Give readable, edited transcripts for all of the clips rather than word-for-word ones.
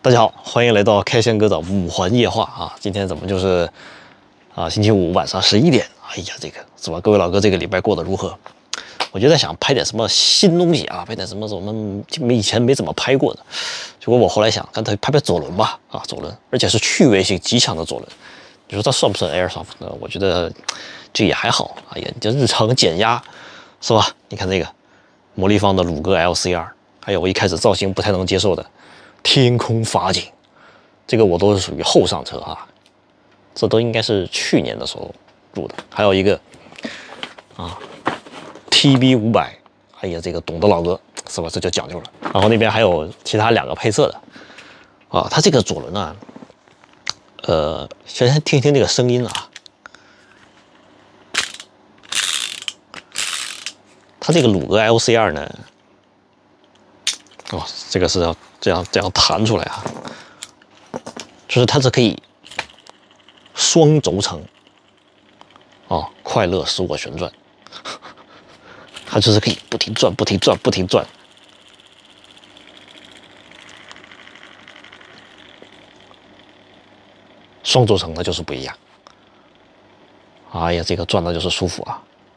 大家好，欢迎来到开箱哥的五环夜话啊！今天怎么就是星期五晚上11点？哎呀，这个是吧？各位老哥，这个礼拜过得如何？我就在想拍点什么新东西啊，拍点什么我们以前没怎么拍过的。结果我后来想，干脆拍拍左轮吧啊，左轮，而且是趣味性极强的左轮。你说它算不算 Airsoft 呢？我觉得这也还好。哎呀，就日常减压是吧？你看这个魔力方的鲁格 LCR， 还有我一开始造型不太能接受的天空法警，这个我都是属于后上车啊，这都应该是去年的时候入的。还有一个TB500，哎呀，这个懂的老哥是吧？这就讲究了。然后那边还有其他2个配色的啊，它这个左轮啊，先听听这个声音啊，它这个鲁格 LCR 呢，哦，这个是要这样弹出来啊，就是它是可以双轴承哦，快乐使我旋转，它就是可以不停转，不停转，不停转。双轴承那就是不一样。哎呀，这个转的就是舒服啊！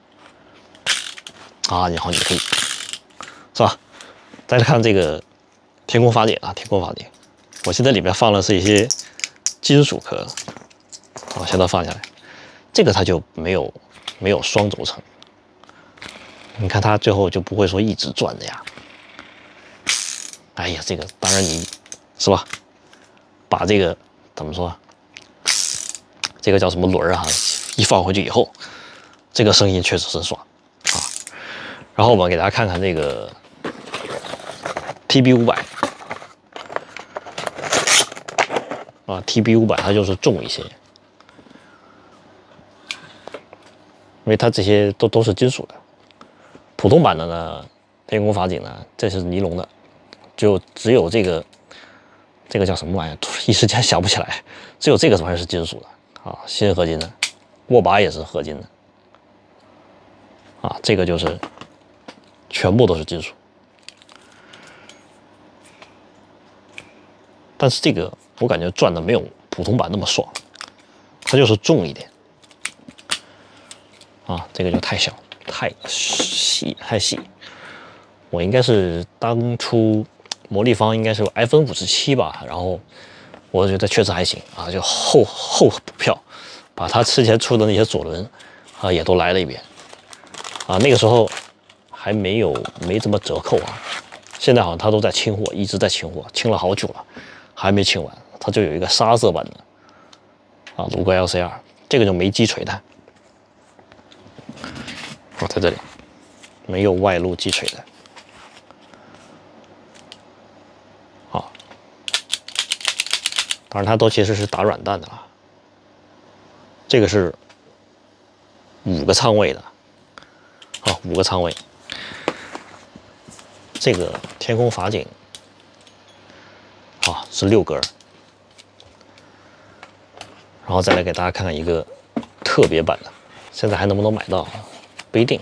啊，然后你可以是吧？再来看这个天空法典啊，天空法典，我现在里面放的是一些金属壳，我先都放下来。这个它就没有双轴承，你看它最后就不会说一直转的呀。哎呀，这个当然你是吧？把这个怎么说？这个叫什么轮啊？一放回去以后，这个声音确实是爽啊。然后我们给大家看看这个 TB500啊 ，TB500它就是重一些，因为它这些都是金属的。普通版的呢，天空法警呢，这是尼龙的，只有这个叫什么玩意儿？一时间想不起来。只有这个玩意儿是金属的啊，锌合金的，握把也是合金的啊，这个就是全部都是金属。但是这个我感觉转的没有普通版那么爽，它就是重一点啊，这个就太小、太细。我应该是当初魔力方应该是FN57吧，然后我觉得确实还行啊，就后补票，把他之前出的那些左轮啊也都来了一遍啊，那个时候还没怎么折扣啊，现在好像他都在清货，一直在清货，清了好久了，还没清完。它就有一个沙色版的啊，鲁格 LCR， 这个就没击锤的，哦，在这里没有外露击锤的。当然，它都其实是打软弹的了。这个是5个仓位的，啊，5个仓位。这个天空法警，啊，是6根，然后再来给大家看看一个特别版的，现在还能不能买到？不一定。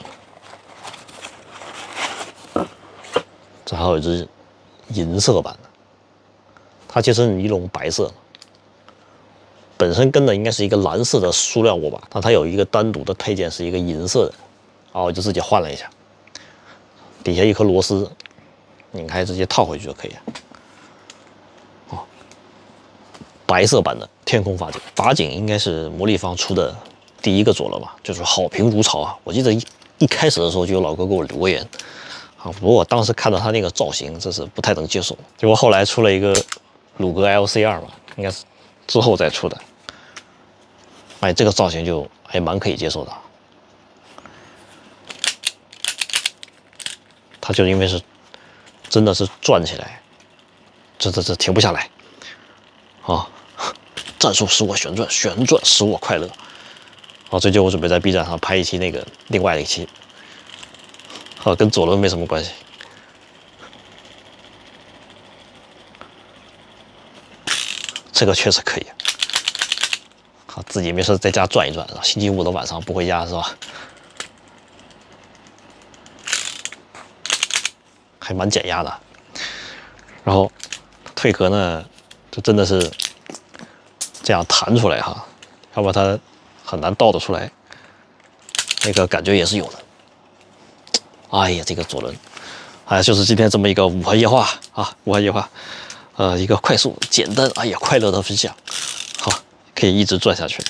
这还有一只银色版的，它其实是尼龙白色的。本身跟的应该是一个蓝色的塑料握把，但它有一个单独的配件是一个银色的，然后我就自己换了一下，底下一颗螺丝拧开直接套回去就可以了。哦，白色版的天空法警，法警应该是魔力方出的第1个左轮吧，就是好评如潮啊！我记得一开始的时候就有老哥给我留言啊，不过我当时看到他那个造型，这是不太能接受。结果后来出了一个鲁格 LCR 吧，应该是之后再出的，哎，这个造型就还蛮可以接受的。它就因为是真的是转起来，这停不下来啊！战术使我旋转，旋转使我快乐。好，最近我准备在 B 站上拍一期那个另外的一期，啊，跟左轮没什么关系。这个确实可以。好，自己没事在家转一转，星期五的晚上不回家是吧？还蛮减压的。然后退壳呢， 就真的是这样弹出来哈，要不然它很难倒得出来。那个感觉也是有的。哎呀，这个左轮，哎，就是今天这么一个五环夜话啊，五环夜话，一个快速、简单，哎呀，快乐的分享。好，可以一直转下去。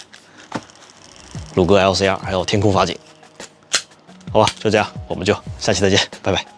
鲁哥 LCR 还有天空法警，好吧，就这样，我们就下期再见，拜拜。